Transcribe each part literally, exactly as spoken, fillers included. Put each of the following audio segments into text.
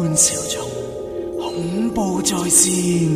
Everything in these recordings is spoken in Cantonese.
歡笑中，恐怖在線。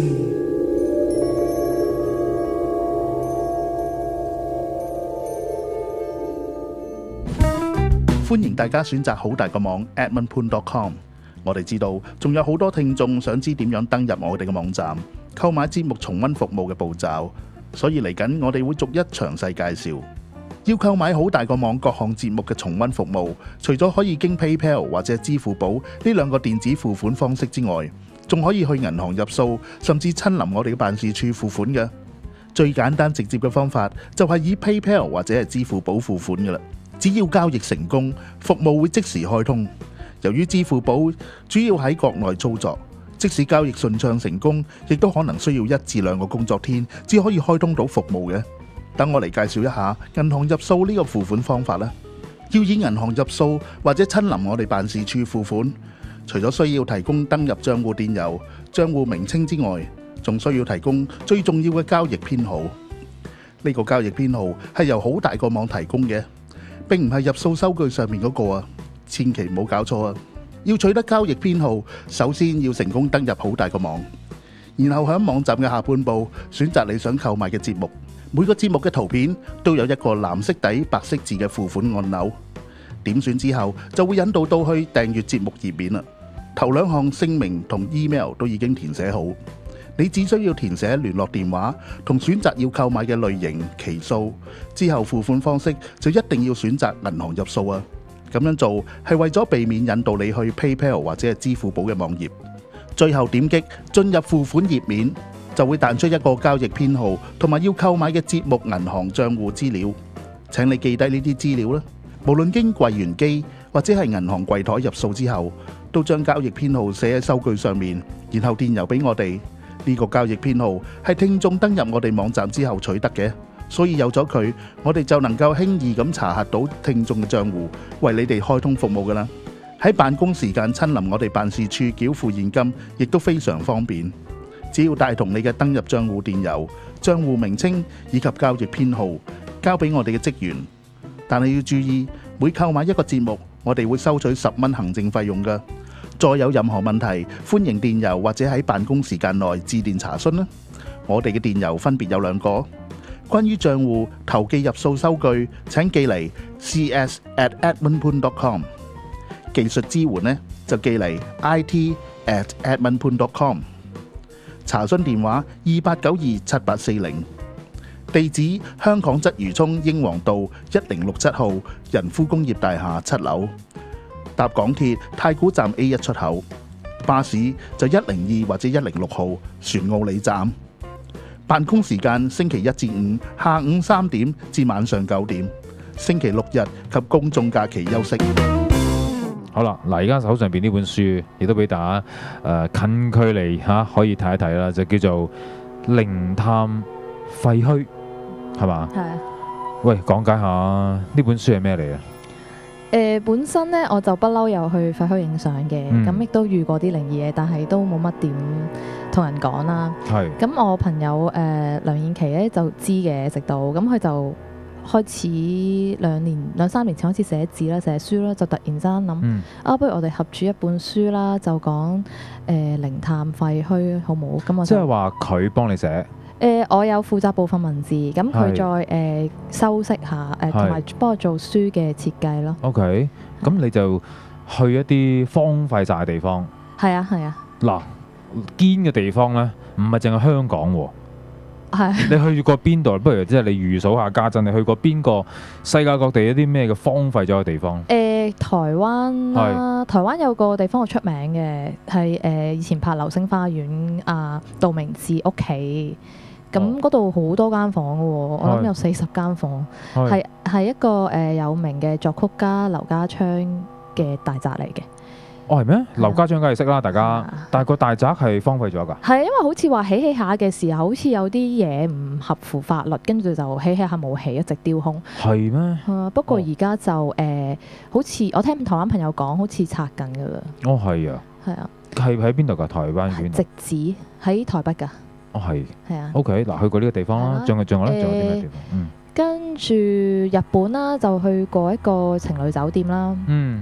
歡迎大家選擇好大個網 edmund poon dot com。我哋知道仲有好多聽眾想知點樣登入我哋嘅網站，購買節目重溫服務嘅步驟，所以嚟緊我哋會逐一詳細介紹。要購買好大個網各項節目嘅重溫服務，除咗可以經 PayPal 或者支付寶呢兩個電子付款方式之外，仲可以去銀行入數，甚至親臨我哋嘅辦事處付款嘅。最簡單直接嘅方法就係以 PayPal 或者係支付寶付款嘅啦。只要交易成功，服務會即時開通。由於支付寶主要喺國內操作，即使交易順暢成功，亦都可能需要一至兩個工作天只可以開通到服務嘅。等我嚟介紹一下銀行入數呢個付款方法啦。要以銀行入數或者親臨我哋辦事處付款，除咗需要提供登入帳戶電郵、帳戶名稱之外，仲需要提供最重要嘅交易編號。呢個交易編號係由好大個網提供嘅，並唔係入數收據上面嗰個啊，千祈唔好搞錯啊！要取得交易編號，首先要成功登入好大個網，然後喺網站嘅下半部選擇你想購買嘅節目。每個節目嘅圖片都有一個藍色底白色字嘅付款按鈕，點選之後就會引導到去訂閱節目頁面啦。頭兩項姓名同 email 都已經填寫好，你只需要填寫聯絡電話同選擇要購買嘅類型、期數，之後付款方式就一定要選擇銀行入數啊！咁樣做係為咗避免引導你去 PayPal 或者係支付寶嘅網頁。最後點擊進入付款頁面，就會彈出一個交易編號同埋要購買嘅節目銀行帳戶資料。請你記低呢啲資料啦。無論經櫃員機或者係銀行櫃台入數之後，都將交易編號寫喺收據上面，然後電郵俾我哋。呢個交易編號係聽眾登入我哋網站之後取得嘅，所以有咗佢，我哋就能夠輕易咁查核到聽眾嘅帳戶，為你哋開通服務㗎喇。喺辦公時間親臨我哋辦事處繳付現金，亦都非常方便。只要帶同你嘅登入帳戶電郵、帳戶名稱以及交易編號，交俾我哋嘅職員。但係要注意，每購買一個節目，我哋會收取十蚊行政費用㗎。再有任何問題，歡迎電郵或者喺辦公時間內致電查詢啦。我哋嘅電郵分別有兩個。關於帳戶投寄入數收據，請寄嚟 c s at edmund poon dot com。技術支援呢，就寄嚟 i t at edmund poon dot com。查詢電話二八九二七八四零。地址香港鰂魚涌英皇道一零六七號仁孚工業大廈七樓。搭港鐵太古站 A 一出口，巴士就一零二或者一零六號船澳里站。辦公時間星期一至五下午三點至晚上九點，星期六日及公眾假期休息。 好啦，嗱，而家手上邊呢本書亦都俾大家誒、呃、近距離嚇、啊、可以睇一睇啦，就叫做《靈探廢墟》，係嘛？係啊。喂，講解下呢本書係咩嚟啊？ 誒、呃、本身咧我就不嬲有去廢墟影相嘅，咁亦、嗯、都遇過啲靈異嘢，但係都冇乜點同人講啦。係。咁我朋友誒、呃、梁燕琪咧就知嘅，直到咁佢就開始兩年兩三年前開始寫字啦、寫書啦，就突然間諗、嗯、啊，不如我哋合著一本書啦，就講誒靈探廢墟好冇？咁我就即係話佢幫你寫。誒、呃，我有負責部分文字，咁佢再誒、呃、修飾下，誒同埋幫我做書嘅設計咯。OK，咁你就去一啲荒廢晒嘅地方。係啊，係啊。嗱，堅嘅地方咧，唔係淨係香港喎。係。你去過邊度？不如即係你預數下家陣，你去過邊個世界各地一啲咩嘅荒廢咗嘅地方？誒、呃，台灣啦、啊，台灣有個地方好出名嘅，係誒、呃、以前拍《流星花園》啊，杜明治屋企。咁嗰度好多間房嘅喎，我諗有四十間房，係係一個誒、呃、有名嘅作曲家劉家昌嘅大宅嚟嘅。哦，係咩？劉家昌梗係識啦，大家。啊、但係個大宅係荒廢咗㗎。係因為好似話起起下嘅時候，好似有啲嘢唔合乎法律，跟住就起起下冇起，一直丟空。係咩？啊，不過而家就誒、呃，好似我聽台灣朋友講，好似拆緊㗎啦。哦，係啊。係啊。係喺邊度㗎？台灣縣。直指喺台北㗎。哦，係，係啊。OK，嗱，去過呢個地方啦，仲有仲有咧，仲有啲咩地方？嗯，跟住日本啦，就去過一個情侶酒店啦。嗯，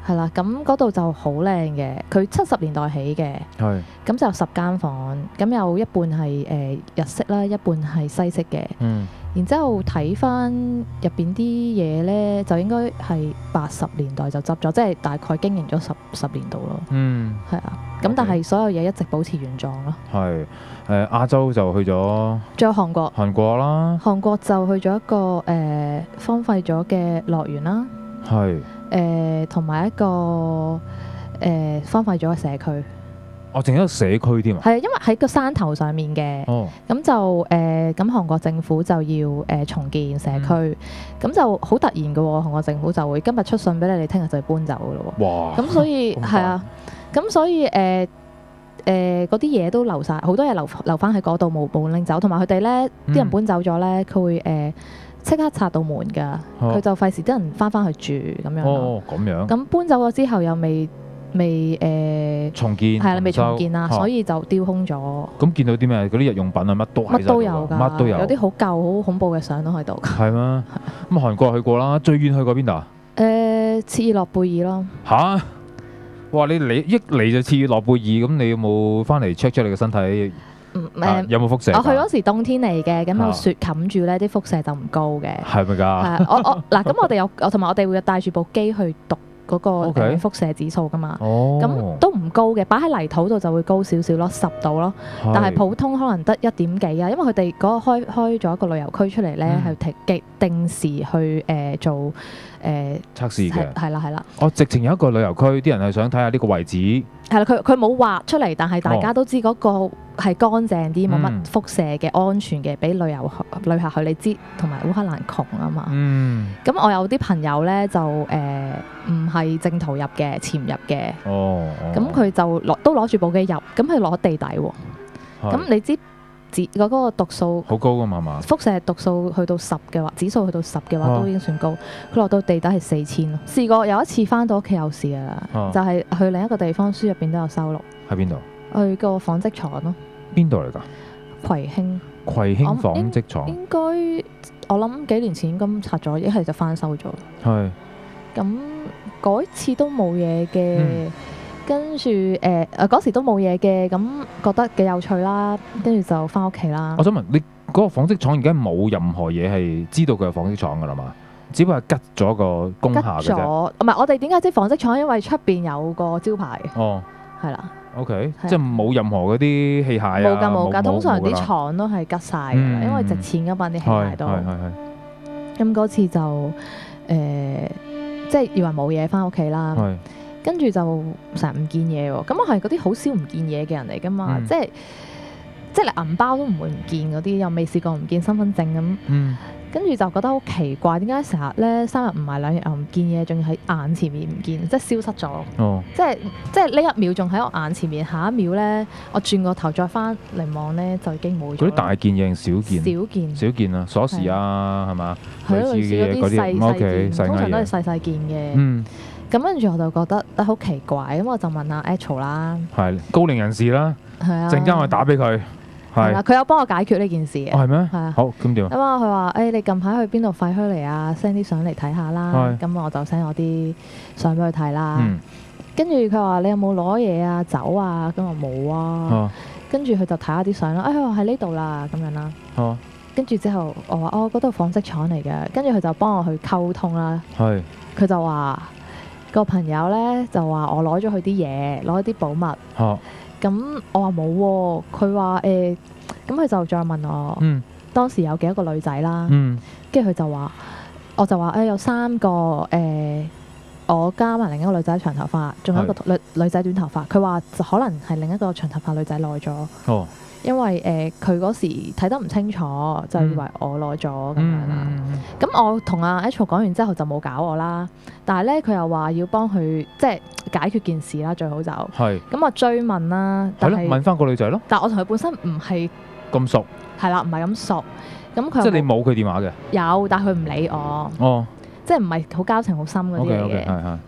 係啦，咁嗰度就好靚嘅，佢七十年代起嘅， 係咁就有十間房，咁有一半係誒日式啦，一半係西式嘅。 嗯。 然之後睇翻入邊啲嘢咧，就應該係八十年代就執咗，即係大概經營咗十十年度咯。 嗯， 係啊，咁但係所有嘢一直保持原狀咯。 係誒亞洲就去咗， 仲有韓國， 韓國啦， 韓國就去咗一個誒、呃、荒廢咗嘅樂園啦， 係誒同埋一個誒、呃、荒廢咗嘅社區。 哦，淨係一個社區添啊！ 係啊，因為喺個山頭上面嘅，咁、 哦、 就誒咁、呃、韓國政府就要誒、呃、重建社區，咁、嗯、就好突然嘅喎。韓國政府就會今日出信俾你，你聽日就要搬走嘅咯喎。哇！咁所以係啊，咁所以誒誒嗰啲嘢都留晒，好多嘢留留翻喺嗰度冇冇拎走，同埋佢哋咧啲人搬走咗咧，佢會誒即、呃、刻拆到門㗎，佢、哦、就費事啲人翻翻去住咁樣咯。 哦，咁樣。咁搬走咗之後又未。未誒、呃、 重建係啦，未重建啦，所以就丟空咗。 咁見到啲咩？嗰啲日用品啊，乜都乜都有㗎， 乜都有。 有啲好舊、好恐怖嘅相都喺度。 係咩？咁韓國去過啦，最遠去過邊度啊？ 誒，切爾諾貝爾咯。吓？ 哇！你嚟一嚟就切爾諾貝爾，咁你有冇翻嚟 check 出你個身體？ 嗯誒， 有冇輻射？ 我去嗰時冬天嚟嘅，咁有雪冚住咧，啲輻射就唔高嘅。 係咪㗎？ 係我我嗱，咁我哋有我同埋我哋會帶住部機去讀。嗰個誒輻射指數㗎嘛，咁都唔高嘅，擺喺泥土度就會高少少咯，十度咯。但係普通可能得一點幾啊，因為佢哋嗰個開開咗一個旅遊區出嚟咧，係定定定時去誒做誒測試嘅， 係啦係啦。 哦，直情有一個旅遊區，啲人係想睇下呢個位置。 係啦，佢佢冇畫出嚟，但係大家都知嗰個係乾淨啲，冇乜輻射嘅，安全嘅，俾旅遊旅客去你知，同埋烏克蘭窮啊嘛。嗯。咁我有啲朋友咧就誒唔係正途入嘅，潛入嘅。哦。咁佢就攞都攞住部機入，咁佢攞地底喎。咁你知指嗰個讀數好高㗎嘛嘛？ 輻射讀數去到十嘅話，指數去到十嘅話都已經算高。佢落到地底係四千咯。試過有一次翻到屋企有事啊，就係去另一個地方，書入邊都有收錄。 喺邊度？ 去個紡織廠咯。邊度嚟㗎？ 葵興。 葵興紡織廠。應該我諗幾年前應該拆咗，一係就翻收咗。係。咁嗰次都冇嘢嘅。嗯跟住誒誒嗰時都冇嘢嘅，咁覺得幾有趣啦，跟住就翻屋企啦。 我想問你嗰個紡織廠而家冇任何嘢係知道佢係紡織廠㗎啦嘛？只不過係吉咗個工廈嘅啫。吉咗，唔係我哋點解知紡織廠？因為出邊有個招牌。哦，係啦。OK，即係冇任何嗰啲器械啊。冇㗎冇㗎，通常啲廠都係吉晒㗎啦，因為值錢㗎嘛啲器械都。係係係。咁嗰次就誒，即係以為冇嘢翻屋企啦。係。跟住就成日唔見嘢喎，咁我係嗰啲好少唔見嘢嘅人嚟㗎嘛，嗯、即係即係你銀包都唔會唔見嗰啲，又未試過唔見身份證咁。嗯、跟住就覺得好奇怪，點解成日咧三日唔埋兩日又唔見嘢，仲要喺眼前面唔見，即係消失咗。哦、即係即係呢一秒仲喺我眼前面，下一秒咧我轉個頭再翻嚟望咧就已經冇咗。嗰啲大件嘢少件？少件。少件啊，鎖匙啊，係嘛？係咯，類似嗰啲細細件，通常都係細細件嘅。嗯。咁跟住我就覺得啊好奇怪，咁我就問阿 Echo 啦，係高齡人士啦，係啊，陣間我打俾佢，係啦，佢有幫我解決呢件事嘅，係咩？係啊，好咁點啊？咁啊，佢話誒你近排去邊度廢墟嚟啊 ？send 啲相嚟睇下啦，咁我就 send 我啲相俾佢睇啦。跟住佢話你有冇攞嘢啊？走啊？咁我冇啊。跟住佢就睇下啲相啦，誒佢話喺呢度啦，咁樣啦。哦。跟住之後我話哦嗰度紡織廠嚟嘅，跟住佢就幫我去溝通啦。係。佢就話。個朋友咧就話我攞咗佢啲嘢，攞啲寶物。咁、啊、我話冇喎，佢話誒，咁、欸、佢就再問我，嗯、當時有幾多個女仔啦？跟住佢就話，我就話誒、欸、有三個誒、欸，我加埋另一個女仔長頭髮，仲有一個女是女仔短頭髮。佢話就可能係另一個長頭髮女仔攞咗。哦因為誒佢嗰時睇得唔清楚，就以為我攞咗咁樣啦。咁、嗯、我同阿 Echo 講完之後就冇搞我啦。但係咧佢又話要幫佢即係解決件事啦，最好就係咁我追問啦。係咯，問翻個女仔咯。但係我同佢本身唔係咁熟。係啦，唔係咁熟。咁佢即係你冇佢電話嘅？有，但係佢唔理我。哦。即係唔係好交情好深嗰啲嚟嘅。係係。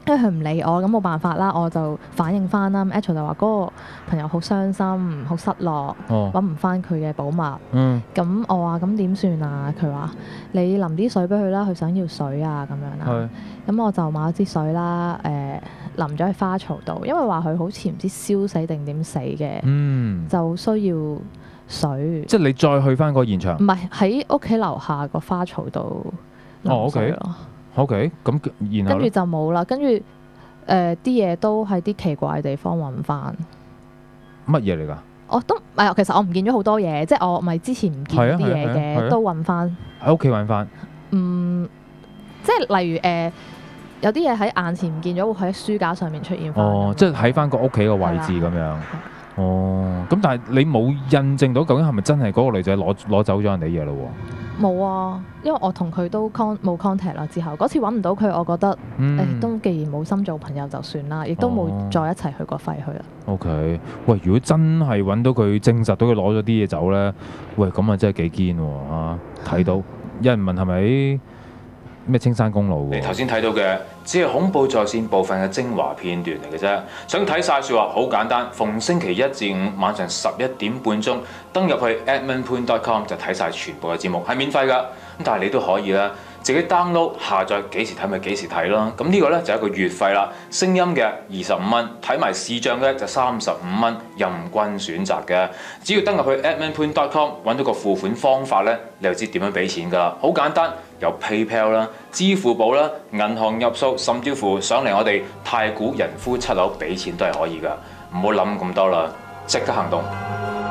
因為佢唔理我，咁冇辦法啦，我就反應翻啦。Echo 就話嗰個朋友好傷心、好失落，揾唔翻佢嘅寶物。咁、嗯、我話咁點算啊？佢話你淋啲水俾佢啦，佢想要水啊咁樣啦。咁我就買咗支水啦，誒、呃、淋咗喺花槽度，因為話佢好似唔知燒死定點死嘅，嗯、就需要水。即係你再去翻個現場？唔係喺屋企樓下個花槽度淋水咯。哦 OK，咁然後跟住就冇啦，跟住誒啲嘢都喺啲奇怪嘅地方揾翻。 乜嘢嚟㗎？ 我都誒，其實我唔見咗好多嘢，即係我咪之前唔見啲嘢嘅，都揾翻。 喺屋企揾翻。 嗯，即係例如誒、呃，有啲嘢喺眼前唔見咗，會喺書架上面出現翻。 哦，即係喺翻個屋企個位置咁樣。哦，咁但係你冇印證到究竟係咪真係嗰個女仔攞攞走咗人哋嘢咯？ 冇啊，因為我同佢都 con 冇 contact 啦。之後嗰次揾唔到佢，我覺得誒、嗯欸、都既然冇心做朋友就算啦，亦都冇再一齊去過廢墟啦。 哦、OK，喂，如果真係揾到佢，證實到佢攞咗啲嘢走咧，喂，咁啊真係幾堅喎！睇到有人問係咪咩青山公路喎？ 你頭先睇到嘅只係恐怖在線部分嘅精華片段嚟嘅啫。想睇晒説話好簡單，逢星期一至五晚上十一點半鐘登入去 edmund point dot com 就睇晒全部嘅節目，係免費㗎。咁但係你都可以啦，自己 download 下載，幾時睇咪幾時睇咯。咁呢個咧就係一個月費啦，聲音嘅二十五蚊，睇埋視像嘅就三十五蚊，任君選擇嘅。只要登入去 edmund point dot com 揾到個付款方法咧，你就知點樣俾錢㗎啦。好簡單。有 PayPal 啦、支付寶啦、銀行入數，甚至乎上嚟我哋太古人夫七樓俾錢都係可以㗎，唔好諗咁多啦，即刻行動！